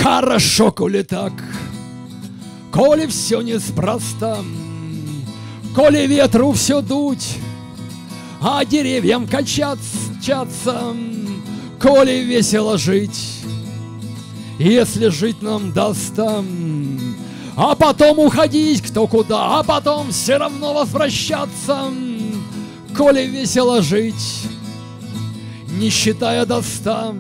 Хорошо, коли так, коли все неспроста, коли ветру все дуть, а деревьям качаться, коли весело жить, если жить нам даст там, а потом уходить кто куда, а потом все равно возвращаться, коли весело жить, не считая до 100,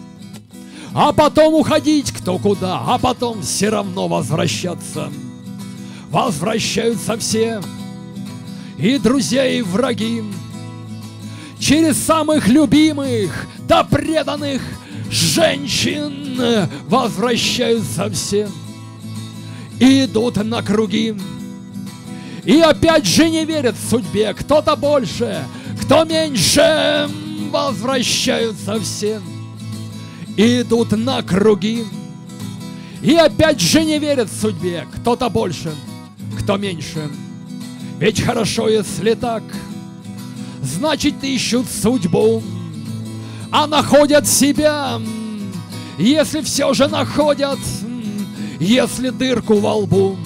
а потом уходить кто куда, а потом все равно возвращаться. Возвращаются все, и друзья, и враги, через самых любимых до преданных женщин возвращаются все, и идут на круги. И опять же не верят судьбе, кто-то больше, кто меньше, возвращаются все, и идут на круги. И опять же не верят судьбе, кто-то больше, кто меньше. Ведь хорошо, если так, значит ищут судьбу, а находят себя, если все же находят, если дырку во лбу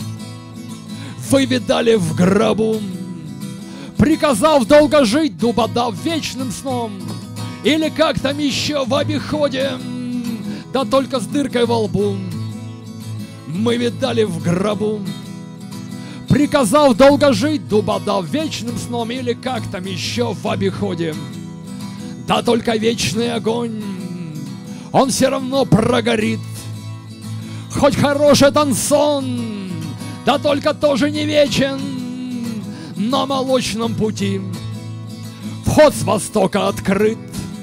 вы видали в гробу, приказав долго жить, дуба дав вечным сном, или как там еще в обиходе, да только с дыркой во лбу мы видали в гробу, приказав долго жить, дуба дав вечным сном, или как там еще в обиходе, да только вечный огонь, он все равно прогорит. Хоть хорош этот сон, да только тоже не вечен. На молочном пути вход с востока открыт,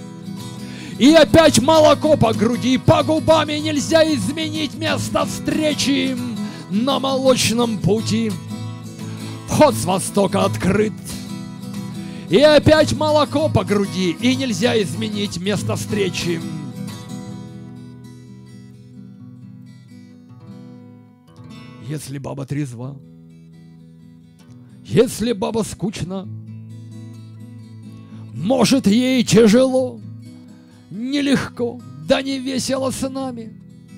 и опять молоко по груди, по губам, и нельзя изменить место встречи. На молочном пути вход с востока открыт, и опять молоко по груди, и нельзя изменить место встречи. Если баба трезва, если баба скучна, может, ей тяжело, нелегко, да не весело с нами,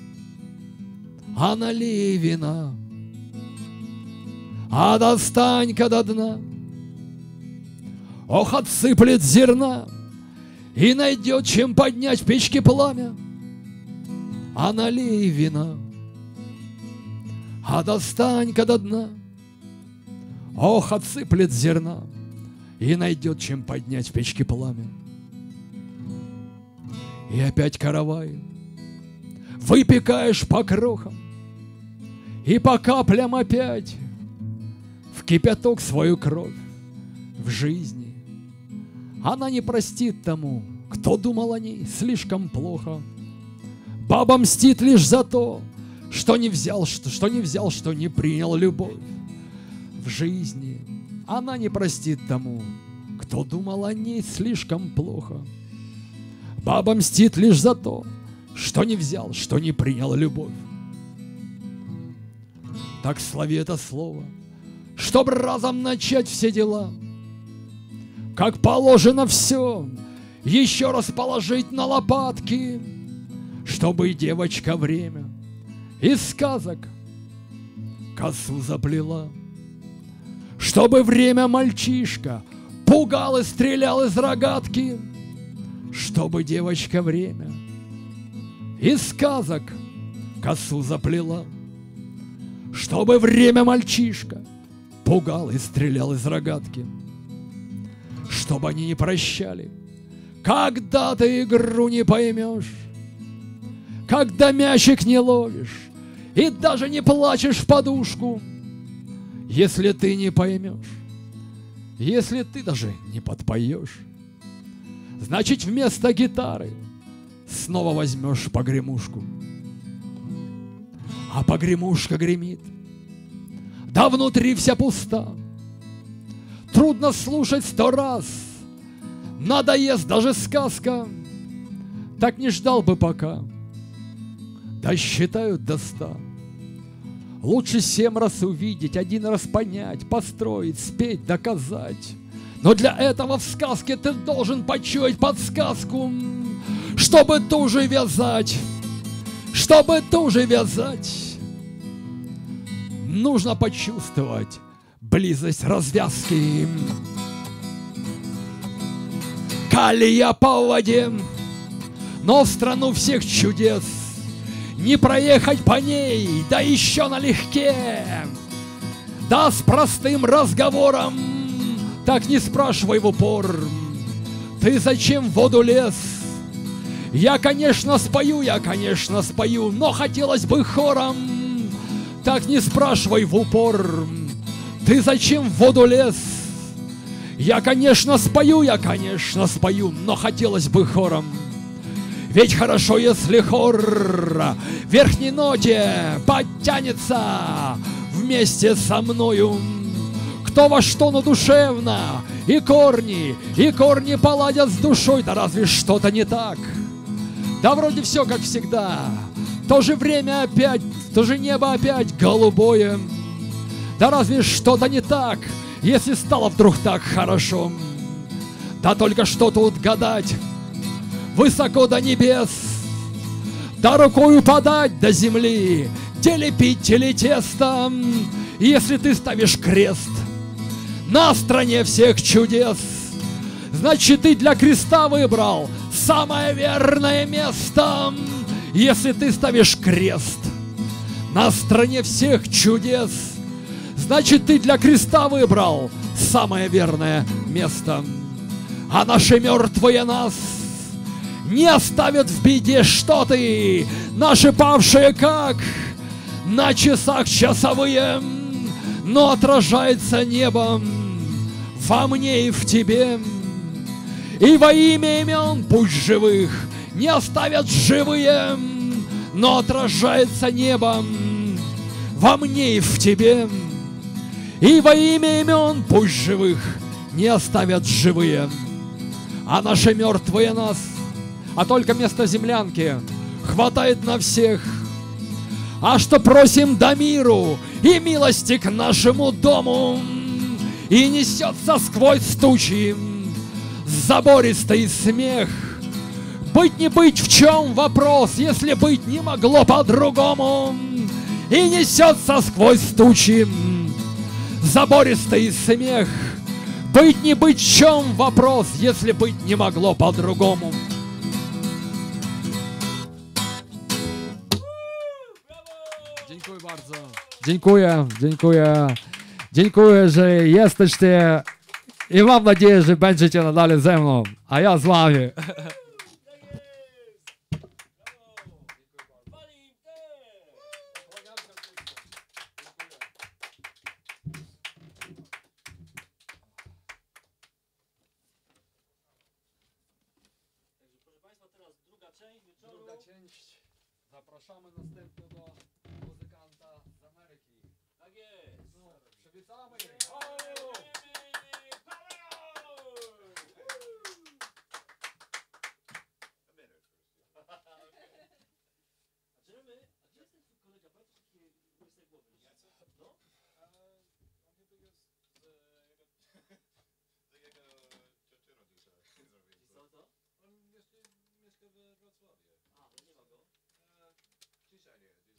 а налей вина, а достань-ка до дна. Ох, отсыплет зерна и найдет, чем поднять в печке пламя, а налей вина, а достань-ка до дна. Ох, отсыплет зерна и найдет, чем поднять в печке пламя. И опять каравай выпекаешь по крохам, и по каплям опять в кипяток свою кровь в жизни. Она не простит тому, кто думал о ней слишком плохо. Баба мстит лишь за то, что не взял, что не принял любовь в жизни. Она не простит тому, кто думал о ней слишком плохо. Баба мстит лишь за то, что не взял, что не принял любовь. Так слови это слово, чтобы разом начать все дела. Как положено все, еще раз положить на лопатки, чтобы девочка время из сказок косу заплела. Чтобы время мальчишка пугал и стрелял из рогатки, чтобы девочка время из сказок косу заплела. Чтобы время мальчишка пугал и стрелял из рогатки, чтобы они не прощали, когда ты игру не поймешь, когда мячик не ловишь и даже не плачешь в подушку, если ты не поймешь, если ты даже не подпоешь, значит, вместо гитары снова возьмешь погремушку. А погремушка гремит, да внутри вся пуста. Трудно слушать 100 раз, надоест даже сказка. Так не ждал бы пока досчитают до 100. Лучше 7 раз увидеть, 1 раз понять, построить, спеть, доказать. Но для этого в сказке ты должен почуять подсказку, чтобы туже вязать, Чтобы туже вязать, нужно почувствовать близость развязки. Колея по воде, но в страну всех чудес не проехать по ней, да еще налегке. Да с простым разговором, так не спрашивай в упор, ты зачем в воду лез? Я, конечно, спою, но хотелось бы хором. Так не спрашивай в упор, ты зачем в воду лез? Я, конечно, спою, но хотелось бы хором. Ведь хорошо, если хор в верхней ноте подтянется вместе со мною. Кто во что, но душевно, и корни поладят с душой. Да разве что-то не так? Да вроде все как всегда. То же время опять, то же небо опять голубое. Да разве что-то не так, если стало вдруг так хорошо? Да только что тут гадать, высоко до небес, да рукою подать до земли, где лепить телетесто, если ты ставишь крест на стране всех чудес, значит, ты для креста выбрал самое верное место. Если ты ставишь крест на стране всех чудес, значит, ты для креста выбрал самое верное место. А наши мертвые нас не оставят в беде, что ты, наши павшие как на часах часовые, но отражается небом во мне и в тебе. И во имя имен пусть живых не оставят живые, но отражается небом во мне и в тебе. И во имя имен пусть живых не оставят живые, а наши мертвые нас, а только место землянки хватает на всех. А что просим да миру и милости к нашему дому, и несется сквозь тучи забористый смех. Быть не быть, в чем вопрос, если быть не могло по-другому? И несется сквозь тучи забористый смех. Быть не быть, в чем вопрос, если быть не могло по-другому? Dziękuję bardzo. Dziękuję, że jesteście i mam nadzieję, że będziecie nadal ze mną, a ja z wami. Druga część. Zapraszamy następnie do muzykanta z Ameryki. Tak jest. No, przywitamy. Mieszka we Wrocławiu. A, no nie ma go. Dzisiaj nie.